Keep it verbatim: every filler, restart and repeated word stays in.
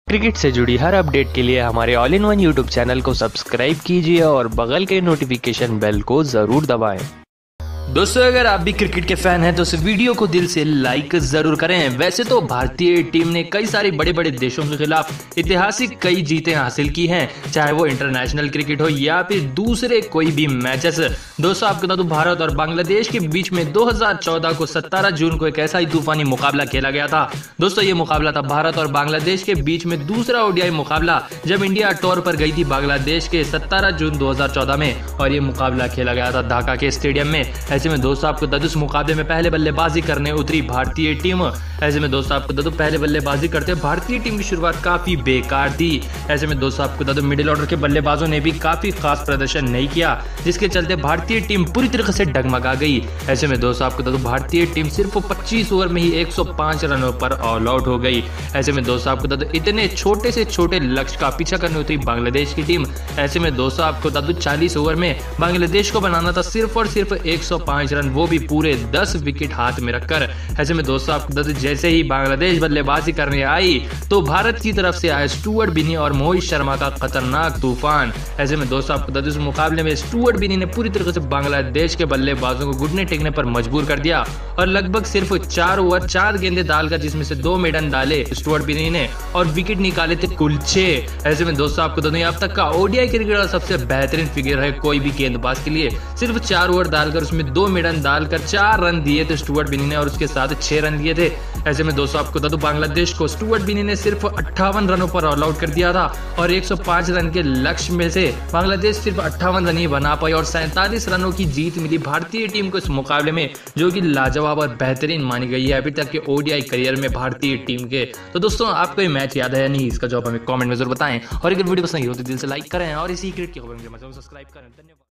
Cricket से जुड़ी हर update के लिए हमारे all in one YouTube channel को सब्सक्राइब कीजिए और बगल के नोटिफिकेशन बेल को जरूर दबाएं। दोस्तों, अगर आप भी क्रिकेट के फैन हैं तो इस वीडियो को दिल से लाइक जरूर करें। वैसे तो भारतीय टीम ने कई सारे बड़े बड़े देशों के खिलाफ ऐतिहासिक कई जीतें हासिल की हैं, चाहे वो इंटरनेशनल क्रिकेट हो या फिर दूसरे कोई भी मैचेस। दोस्तों, आपको बता दूं, भारत और बांग्लादेश के बीच में दो हज़ार चौदह को सत्रह जून को एक ऐसा ही तूफानी मुकाबला खेला गया था। दोस्तों, ये मुकाबला था भारत और बांग्लादेश के बीच में दूसरा ओडीआई मुकाबला, जब इंडिया टूर पर गई थी बांग्लादेश के सत्रह जून दो हज़ार चौदह में, और ये मुकाबला खेला गया था ढाका के स्टेडियम में। ऐसे में दोस्तों, आपको बता दूं, इस मुकाबले में पहले बल्लेबाजी करने उतरी भारतीय टीम। ऐसे में दोस्तों, आपको बता दूं, पहले बल्लेबाजी करते भारतीय टीम की शुरुआत काफी बेकार थी। ऐसे में दोस्तों, आपको बता दूं, मिडिल ऑर्डर के बल्लेबाजों ने भी काफी खास प्रदर्शन नहीं किया, जिसके चलते भारतीय टीम पूरी तरीके से डगमगा गई। ऐसे में दोस्तों, आपको बता दूं, भारतीय टीम सिर्फ पच्चीस ओवर में ही एक सौ पाँच रनों पर ऑल आउट हो गई। ऐसे में दोस्तों, आपको बता दूं, इतने छोटे से छोटे लक्ष्य का पीछा करने उतरी बांग्लादेश की टीम। ऐसे में दोस्तों, आपको बता दूं, चालीस ओवर में बांग्लादेश को बनाना था सिर्फ और सिर्फ एक सौ पाँच रन, वो भी पूरे दस विकेट हाथ में रखकर। ऐसे में दोस्तों, आपको बता दूं, जैसे ही बांग्लादेश बल्लेबाजी करने आई तो भारत की तरफ से आए स्टुअर्ट बिनी और मोहित शर्मा का खतरनाक तूफान। ऐसे में दोस्तों, आपको बता दूं, इस मुकाबले में स्टुअर्ट बिनी ने पूरी तरीके से बांग्लादेश के बल्लेबाजों को घुटने टेकने पर मजबूर कर दिया और लगभग सिर्फ चार ओवर चार गेंदे डालकर, जिसमें से दो मेडन डाले स्टुअर्ट बिनी ने, और विकेट निकाले थे कुल छह। ऐसे में दोस्तों, आपको बता दूं, अब तक का ओडीआई क्रिकेट का सबसे बेहतरीन फिगर है कोई भी गेंदबाज के लिए। सिर्फ चार ओवर डालकर उसमें दो मेडन डालकर चार रन दिए थे स्टुअर्ट बिनी ने, और उसके साथ छह रन दिए थे। ऐसे में दोस्तों, आपको बता दूं, बांग्लादेश को स्टुअर्ट बिनी ने सिर्फ अट्ठावन रनों पर ऑल आउट कर दिया था, और एक सौ पाँच रन के लक्ष्य में से बांग्लादेश सिर्फ अट्ठावन रन ही बना पाई, और सैंतालीस रनों की जीत मिली भारतीय टीम को इस मुकाबले में, जो कि लाजवाब और बेहतरीन मानी गई है अभी तक के ओडीआई करियर में भारतीय टीम के। तो दोस्तों, आपको ये मैच याद है या नहीं, इसका जवाब हमें कमेंट में जरूर बताएं, और अगर वीडियो पसंद आई हो तो दिल से लाइक करें और इसी क्रिकेट की खबर के लिए सब्सक्राइब करें। धन्यवाद।